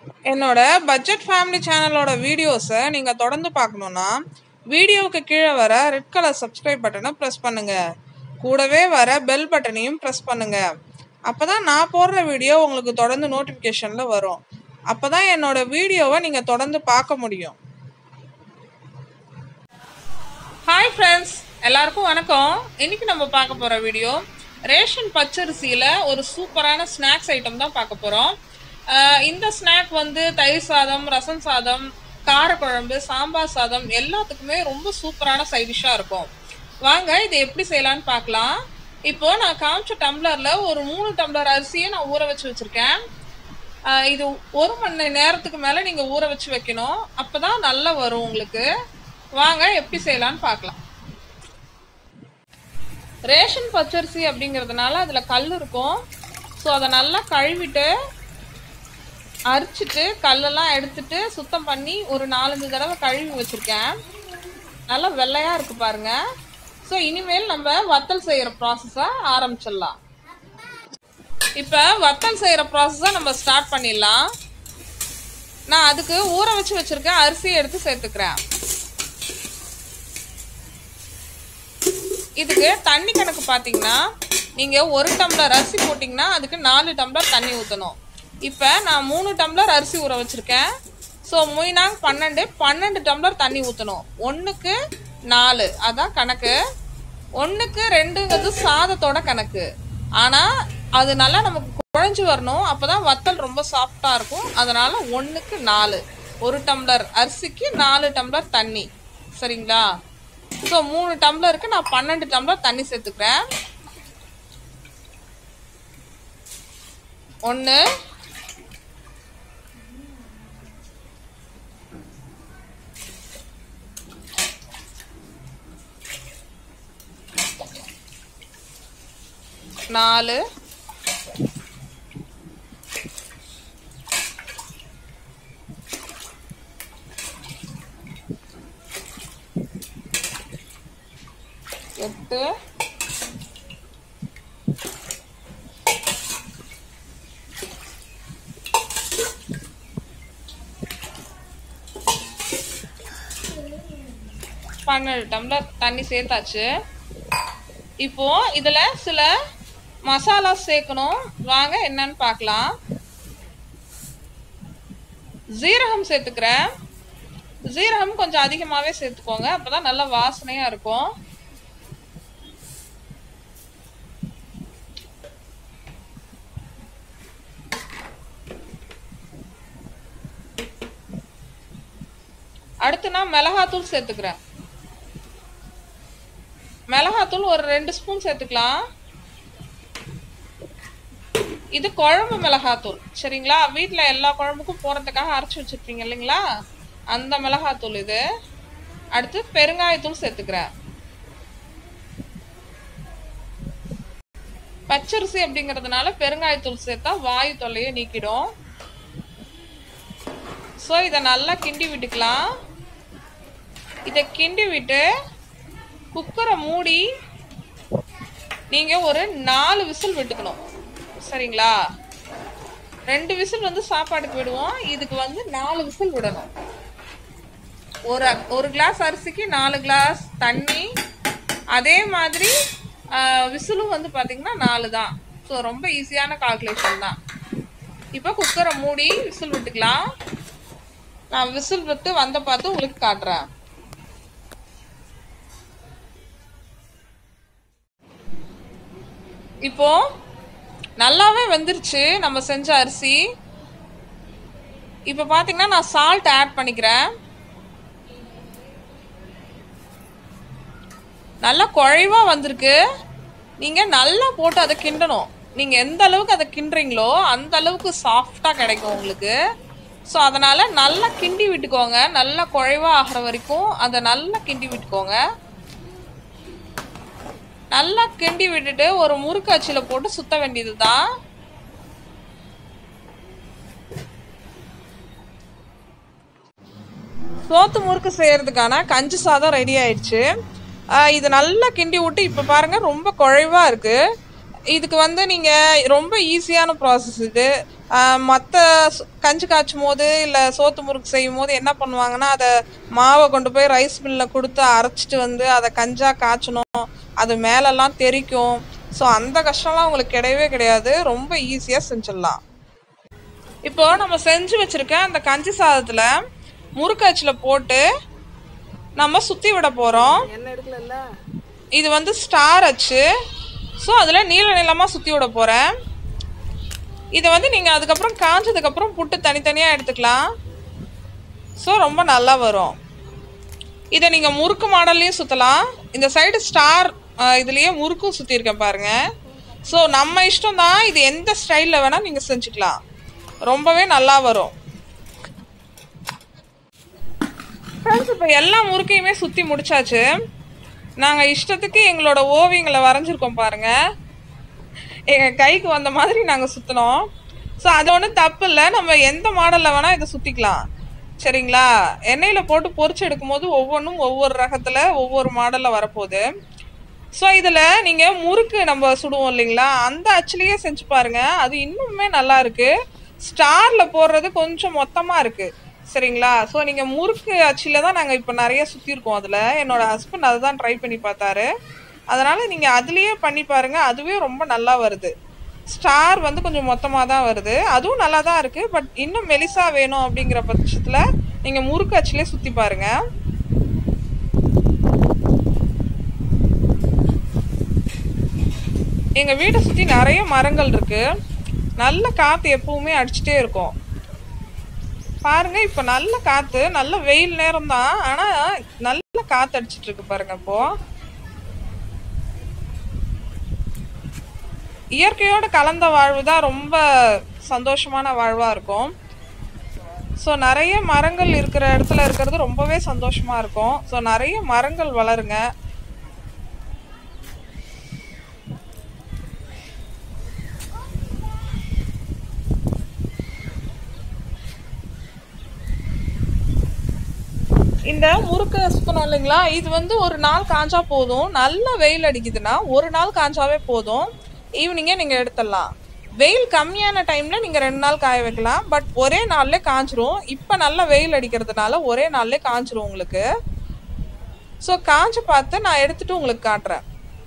என்னோட budget family சேனலோட வீடியோஸை நீங்கள் தொடர்ந்து பார்க்கணுன்னா வீடியோவுக்கு கீழே வர ரெட் கலர் சப்ஸ்கிரைப் பட்டனை ப்ரெஸ் பண்ணுங்கள். கூடவே வர பெல் பட்டனையும் ப்ரெஸ் பண்ணுங்கள். அப்போ தான் நான் போடுற வீடியோ உங்களுக்கு தொடர்ந்து நோட்டிஃபிகேஷனில் வரும். அப்போ தான் என்னோட வீடியோவை நீங்கள் தொடர்ந்து பார்க்க முடியும். ஹாய் ஃப்ரெண்ட்ஸ், எல்லாருக்கும் வணக்கம். இன்றைக்கி நம்ம பார்க்க போகிற வீடியோ ரேஷன் பச்சரிசியில் ஒரு சூப்பரான ஸ்நாக்ஸ் ஐட்டம் தான் பார்க்க போகிறோம். இந்த ஸ்நாக் வந்து தயிர் சாதம், ரசம் சாதம், காரக்குழம்பு, சாம்பார் சாதம் எல்லாத்துக்குமே ரொம்ப சூப்பரான சைட் டிஷ்ஷாக இருக்கும். வாங்க இதை எப்படி செய்யலான்னு பார்க்கலாம். இப்போது நான் காமிச்ச டம்ளரில் ஒரு 3 டம்ளர் அரிசியை நான் ஊற வச்சுருக்கேன். இது 1 மணி நேரத்துக்கு மேலே நீங்கள் ஊற வச்சு வைக்கணும். அப்போ தான் நல்லா வரும் உங்களுக்கு. வாங்க எப்படி செய்யலான்னு பார்க்கலாம். ரேஷன் பச்சரிசி அப்படிங்கிறதுனால அதில் கல் இருக்கும். ஸோ அதை நல்லா கழுவிட்டு அரிச்சிட்டு கல்லெல்லாம் எடுத்துட்டு சுத்தம் பண்ணி ஒரு 4-5 தடவை கழுவி வச்சுருக்கேன். நல்லா வெள்ளையாக இருக்குது பாருங்கள். ஸோ இனிமேல் நம்ம வத்தல் செய்கிற ப்ராசஸை ஆரம்பிச்சிடலாம். இப்போ வத்தல் செய்கிற ப்ராசஸை நம்ம ஸ்டார்ட் பண்ணிடலாம். நான் அதுக்கு ஊற வச்சு வச்சுருக்கேன் அரிசியை எடுத்து சேர்த்துக்கிறேன். இதுக்கு தண்ணி கணக்கு பார்த்தீங்கன்னா நீங்கள் 1 டம்ளர் அரிசி போட்டிங்கன்னா அதுக்கு 4 டம்ளர் தண்ணி ஊற்றணும். இப்போ நான் 3 டம்ளர் அரிசி ஊற வச்சுருக்கேன். ஸோ 12 டம்ளர் தண்ணி ஊற்றணும். 1க்கு 4 அதான் கணக்கு. 1க்கு 2ங்கிறது சாதத்தோட கணக்கு. ஆனால் அது நல்லா நமக்கு குழஞ்சி வரணும். அப்போ தான் வத்தல் ரொம்ப சாஃப்டாக இருக்கும். அதனால் 1க்கு 4, 1 டம்ளர் அரிசிக்கு 4 டம்ளர் தண்ணி. சரிங்களா? ஸோ 3 டம்ளருக்கு நான் 12 டம்ளர் தண்ணி சேர்த்துக்கிறேன். 1 4 8 12 டம்ளர் தண்ணி சேர்த்தாச்சு. இப்போ இதுல சில மசாலா சேர்க்கணும். வாங்க என்னன்னு பார்க்கலாம். ஜீரகம் சேர்த்துக்கிறேன். ஜீரகம் கொஞ்சம் அதிகமாகவே சேர்த்துக்கோங்க. அப்போதான் நல்ல வாசனையாக இருக்கும். அடுத்து நான் மிளகாத்தூள் சேர்த்துக்கிறேன். மிளகாத்தூள் ஒரு 2 ஸ்பூன் சேர்த்துக்கலாம். இது குழம்பு மிளகாத்தூள். சரிங்களா? வீட்டில் எல்லா குழம்புக்கும் போகிறதுக்காக அரைச்சி வச்சுருப்பீங்க இல்லைங்களா? அந்த மிளகாத்தூள் இது. அடுத்து பெருங்காயத்தூள் சேர்த்துக்கிறேன். பச்சரிசி அப்படிங்கிறதுனால பெருங்காயத்தூள் சேர்த்தா வாயு தொல்லையை நீக்கிடும். ஸோ இதை நல்லா கிண்டி விட்டுக்கலாம். இதை கிண்டி விட்டு குக்கரை மூடி நீங்கள் ஒரு 4 விசில் விட்டுக்கணும். சரிங்களா? 2 விசில் வந்து சாப்பாடுக்கு விடுவோம். இதுக்கு வந்து 4 விசில் விடணும். ஒரு கிளாஸ் அரிசிக்கு 4 கிளாஸ் தண்ணி. அதே மாதிரி விசிலும் வந்து பார்த்தீங்கன்னா 4 தான். ஸோ ரொம்ப ஈஸியான கால்குலேஷன் தான். இப்போ குக்கரை மூடி விசில் விட்டுக்கலாம். நான் விசில் விட்டு வந்த பார்த்து உங்களுக்கு காட்டுறேன். இப்போ நல்லாவே வெந்துருச்சு நம்ம செஞ்ச அரிசி. இப்போ பார்த்தீங்கன்னா நான் சால்ட் ஆட் பண்ணிக்கிறேன். நல்லா குழைவாக வந்திருக்கு. நீங்கள் நல்லா போட்டு அதை கிண்டணும். நீங்கள் எந்த அளவுக்கு அதை கிண்டுறீங்களோ அந்த அளவுக்கு சாஃப்டாக கிடைக்கும் உங்களுக்கு. ஸோ அதனால் நல்லா கிண்டி விட்டுக்கோங்க. நல்லா குழைவாக ஆகிற வரைக்கும் அதை நல்லா கிண்டி விட்டுக்கோங்க. நல்லா கிண்டி விட்டுட்டு ஒரு முறுக்கு அச்சில் போட்டு சுத்த வேண்டியது தான். சோத்து முறுக்கு செய்யறதுக்கான கஞ்சி சாதம் ரெடி ஆயிடுச்சு. இது நல்லா கிண்டி விட்டு இப்போ பாருங்கள் ரொம்ப குழைவாக இருக்குது. இதுக்கு வந்து நீங்கள் ரொம்ப ஈஸியான ப்ராசஸ் இது. மற்ற கஞ்சி காய்ச்சும் போது இல்லை சோத்து முறுக்கு செய்யும் போது என்ன பண்ணுவாங்கன்னா, அதை மாவை கொண்டு போய் ரைஸ் மில்லில் கொடுத்து அரைச்சிட்டு வந்து அதை கஞ்சாக காய்ச்சணும், அது மேலெல்லாம் தெறிக்கும். ஸோ அந்த கஷ்டம்லாம் உங்களுக்கு கிடையவே கிடையாது, ரொம்ப ஈஸியாக செஞ்சிடலாம். இப்போ நம்ம செஞ்சு வச்சுருக்க அந்த கஞ்சி சாதத்தில் முறுக்கு அச்சில் போட்டு நம்ம சுற்றி விட போகிறோம். இது வந்து ஸ்டார் அச்சு. ஸோ அதில் நீள நீளமாக சுற்றி விட போகிறேன். இதை வந்து நீங்கள் அதுக்கப்புறம் காஞ்சதுக்கப்புறம் புட்டு தனித்தனியாக எடுத்துக்கலாம். ஸோ ரொம்ப நல்லா வரும். இதை நீங்கள் முறுக்கு மாடல்லையும் சுற்றலாம். இந்த சைடு ஸ்டார் இதுலேயே முறுக்கும் சுற்றிருக்கேன் பாருங்கள். ஸோ நம்ம இஷ்டம் தான், இது எந்த ஸ்டைலில் வேணால் நீங்கள் செஞ்சுக்கலாம், ரொம்பவே நல்லா வரும். ஃப்ரெண்ட்ஸ், இப்போ எல்லா முறுக்கையுமே சுற்றி முடிச்சாச்சு. நாங்கள் இஷ்டத்துக்கு எங்களோட ஓவியங்களை வரைஞ்சிருக்கோம் பாருங்கள். எங்கள் கைக்கு வந்த மாதிரி நாங்கள் சுற்றினோம். ஸோ அது ஒன்றும் தப்பு இல்லை, நம்ம எந்த மாடலில் வேணால் இதை சுற்றிக்கலாம். சரிங்களா? எண்ணெயில் போட்டு பொரிச்சு எடுக்கும்போது ஒவ்வொன்றும் ஒவ்வொரு ரகத்தில் ஒவ்வொரு மாடலில் வரப்போகுது. ஸோ இதில் நீங்கள் முறுக்கு நம்ம சுடுவோம் இல்லைங்களா, அந்த அச்சுலேயே செஞ்சு பாருங்கள், அது இன்னுமே நல்லா இருக்குது. ஸ்டாரில் போடுறது கொஞ்சம் மொத்தமாக இருக்குது. சரிங்களா? ஸோ நீங்கள் முறுக்கு அச்சில் தான் நாங்கள் இப்போ நிறைய சுற்றிருக்கோம். அதில் என்னோடய ஹஸ்பண்ட் அதை தான் ட்ரை பண்ணி பார்த்தாரு. அதனால் நீங்கள் அதுலேயே பண்ணி பாருங்கள், அதுவே ரொம்ப நல்லா வருது. ஸ்டார் வந்து கொஞ்சம் மொத்தமாக தான் வருது, அதுவும் நல்லா தான் இருக்குது. பட் இன்னும் மெலிசா வேணும் அப்படிங்கிற பட்சத்தில் நீங்கள் முறுக்கு அச்சிலே சுற்றி பாருங்கள். எங்கள் வீட்டை சுற்றி நிறைய மரங்கள் இருக்குது, நல்ல காற்று எப்பவுமே அடிச்சுட்டே இருக்கும். பாருங்கள், இப்போ நல்ல காற்று, நல்ல வெயில் நேரம் தான், ஆனால் நல்ல காற்று அடிச்சிட்டு இருக்கு பாருங்கள். இப்போது இயற்கையோடு கலந்த வாழ்வு தான் ரொம்ப சந்தோஷமான வாழ்வாக இருக்கும். ஸோ நிறைய மரங்கள் இருக்கிற இடத்துல இருக்கிறது ரொம்பவே சந்தோஷமாக இருக்கும். ஸோ நிறைய மரங்கள் வளருங்க. இந்த முறுக்கு சுத்தணும் இல்லைங்களா, இது வந்து ஒரு நாள் காஞ்சா போதும். நல்ல வெயில் அடிக்குதுன்னா ஒரு நாள் காஞ்சாவே போதும், ஈவினிங்கே நீங்கள் எடுத்துடலாம். வெயில் கம்மியான டைமில் நீங்கள் 2 நாள் காய வைக்கலாம், பட் ஒரே நாள்லே காஞ்சிரும். இப்போ நல்ல வெயில் அடிக்கிறதுனால ஒரே நாள்லே காஞ்சிரும் உங்களுக்கு. ஸோ காஞ்சு பார்த்து நான் எடுத்துகிட்டு உங்களுக்கு காட்டுறேன்.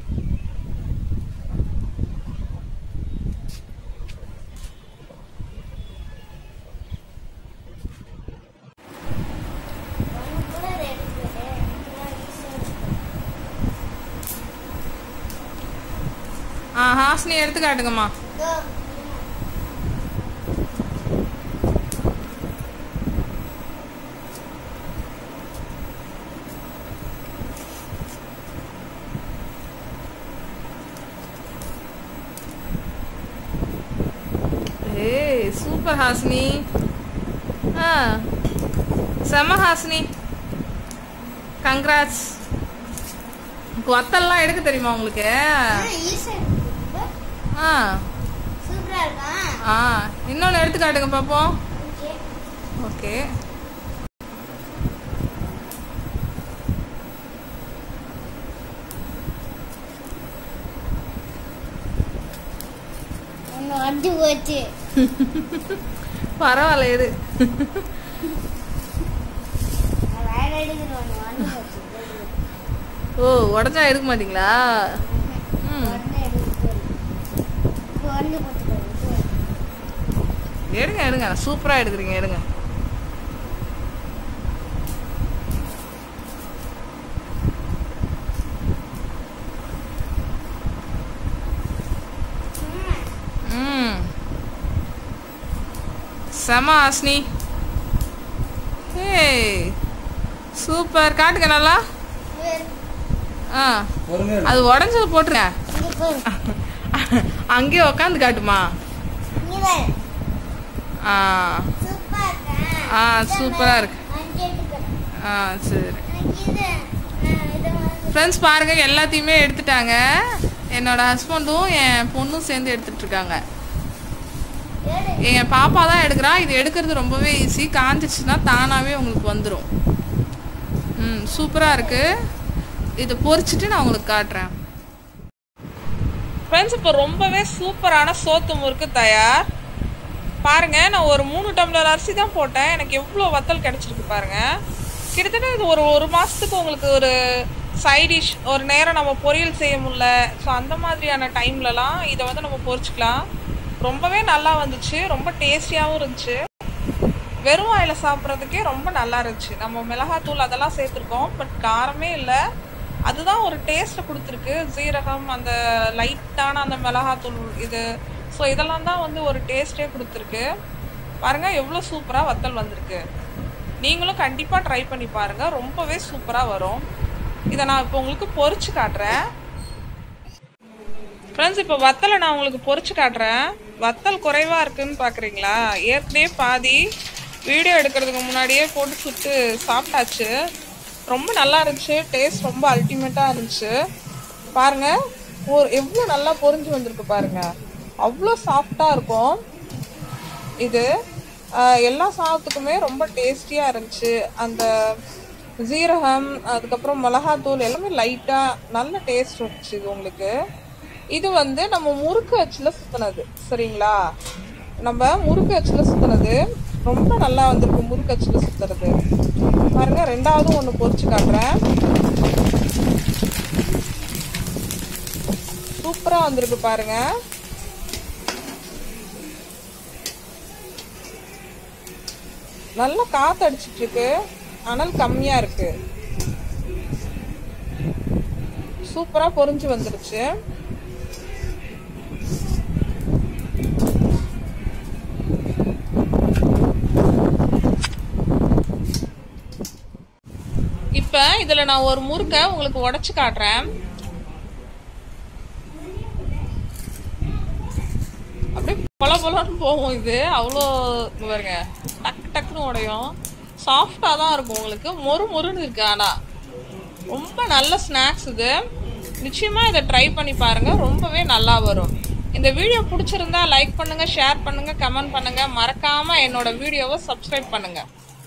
ஹாஸ்னி எடுத்து காட்டுங்கம்மா. ஏய் சூப்பர் ஹாஸ்னி. செம ஹாஸ்னி, கங்க்ராட்ஸ். வத்தல்லாம் எடுக்க தெரியுமா உங்களுக்கு? இன்னொன்னு எடுத்து காட்டுங்க பாப்போம். ஓகே, பரவாயில்ல இது. ஓ, உடச்சா எடுக்க மாட்டீங்களா? எடுங்க எடுங்க, சூப்பரா எடுக்கிறீங்க, எடுங்க. செம ஹாஸ்னி. ஏய் சூப்பர், காட்டுங்க நல்லா. அது உடஞ்சது போட்டுருங்க, அங்கேயே உக்காந்து காட்டுமா. சூப்பரா இருக்கு. சரி ஃப்ரெண்ட்ஸ், பாருங்க எல்லாத்தையுமே எடுத்துட்டாங்க. என்னோட ஹஸ்பண்டும் என் பொண்ணும் சேர்ந்து எடுத்துட்டு இருக்காங்க. என் பாப்பா தான் எடுக்கிறா. இது எடுக்கிறது ரொம்பவே ஈஸி, காஞ்சிச்சுன்னா தானாகவே உங்களுக்கு வந்துடும். சூப்பராக இருக்குது. இதை பொரிச்சிட்டு நான் உங்களுக்கு காட்டுறேன். ஃப்ரெண்ட்ஸ், இப்போ ரொம்பவே சூப்பரான சோத்து முறுக்கு தயார். பாருங்க, நான் ஒரு 3 டம்ளர் அரிசி தான் போட்டேன். எனக்கு எவ்வளோ வத்தல் கிடைச்சிருக்கு பாருங்க. கிட்டத்தட்ட இது ஒரு மாசத்துக்கு உங்களுக்கு ஒரு சைட் டிஷ் ஒரு நேரம் நம்ம பொரியல் செய்ய முடியல. ஸோ அந்த மாதிரியான டைம்லலாம் இதை வந்து நம்ம பொரிச்சுக்கலாம். ரொம்பவே நல்லா வந்துச்சு. ரொம்ப டேஸ்டியாகவும் இருந்துச்சு. வெறும் வாயில் சாப்பிட்றதுக்கே ரொம்ப நல்லா இருந்துச்சு. நம்ம மிளகாத்தூள் அதெல்லாம் சேர்த்துருக்கோம், பட் காரமே இல்லை. அதுதான் ஒரு டேஸ்ட்டை கொடுத்துருக்கு. ஜீரகம், அந்த லைட்டான அந்த மிளகாத்தூள் இது, ஸோ இதெல்லாம் தான் வந்து ஒரு டேஸ்ட்டே கொடுத்துருக்கு. பாருங்கள் எவ்வளோ சூப்பராக வத்தல் வந்திருக்கு. நீங்களும் கண்டிப்பாக ட்ரை பண்ணி பாருங்கள், ரொம்பவே சூப்பராக வரும். இதை நான் இப்போ உங்களுக்கு பொரிச்சு காட்டுறேன். ஃப்ரெண்ட்ஸ், இப்போ வத்தலை நான் உங்களுக்கு பொரிச்சு காட்டுறேன். வத்தல் குறைவாக இருக்குதுன்னு பார்க்குறீங்களா? ஏற்கனவே பாதி வீடியோ எடுக்கிறதுக்கு முன்னாடியே போட்டு சுட்டு சாப்பிட்டாச்சு. ரொம்ப நல்லா இருந்துச்சு. டேஸ்ட் ரொம்ப அல்டிமேட்டாக இருந்துச்சு. பாருங்கள் எவ்வளோ நல்லா பொரிஞ்சு வந்திருக்கு பாருங்கள். அவ்வளோ சாஃப்டாக இருக்கும் இது. எல்லா சாதத்துக்குமே ரொம்ப டேஸ்டியாக இருந்துச்சு. அந்த ஜீரகம், அதுக்கப்புறம் மிளகாத்தூள் எல்லாமே லைட்டாக நல்ல டேஸ்ட் இருந்துச்சு இது உங்களுக்கு. இது வந்து நம்ம முறுக்கு அச்சில் சுற்றினது, சரிங்களா? நம்ம முறுக்கு அச்சில் சுற்றினது ரொம்ப நல்லா வந்திருக்கு. முறுக்கு அச்சில் சுற்றுறது பாருங்க. ரெண்டாவது ஒன்று பொரிச்சு காட்டுறேன். சூப்பராக வந்திருக்கு பாருங்க. நல்லா காற்று அடிச்சிட்டு இருக்கு, அனல் கம்மியாக இருக்கு. சூப்பராக பொரிஞ்சு வந்துருச்சு. இப்போ இதில் நான் ஒரு முறுக்கை உங்களுக்கு உடைச்சு காட்டுறேன். அப்படியே பொல பொலன்னு போகும் இது. அவ்வளோ பாருங்க, டக்கு டக்குன்னு உடையும். சாஃப்டாக தான் இருக்கும் உங்களுக்கு. மொறு மொறுன்னு இருக்கு. ஆனால் ரொம்ப நல்ல ஸ்நாக்ஸ் இது. நிச்சயமாக இதை ட்ரை பண்ணி பாருங்கள், ரொம்பவே நல்லா வரும். இந்த வீடியோ பிடிச்சிருந்தா லைக் பண்ணுங்கள், ஷேர் பண்ணுங்கள், கமெண்ட் பண்ணுங்கள். மறக்காமல் என்னோட வீடியோவை சப்ஸ்கிரைப் பண்ணுங்கள்.